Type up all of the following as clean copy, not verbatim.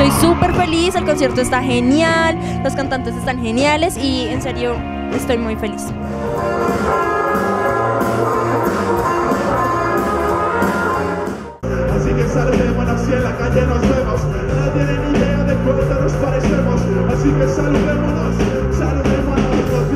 estoy súper feliz, el concierto está genial, los cantantes están geniales y en serio estoy muy feliz. Así que saludémonos y en la calle nos vemos. No tienen idea de cuánto nos parecemos. Así que saludémonos, saludémonos.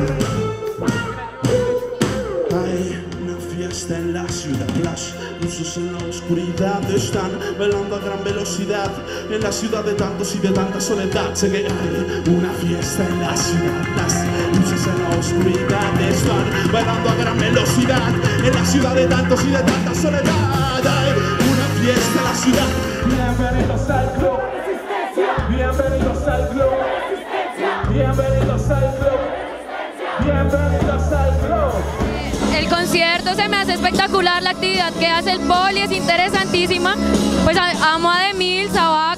Hay una fiesta en la ciudad, las luces en la oscuridad están velando a gran velocidad. En la ciudad de tantos y de tanta soledad, sé que hay una fiesta en la ciudad, las luces en la oscuridad están velando a gran velocidad. En la ciudad de tantos y de tanta soledad hay una fiesta en la ciudad. Bienvenidos al club, bienvenidos al club, bienvenidos al club, bienvenidos al club. El concierto se me hace espectacular, la actividad que hace el Poli es interesantísima. Pues amo a Demil, Sabac,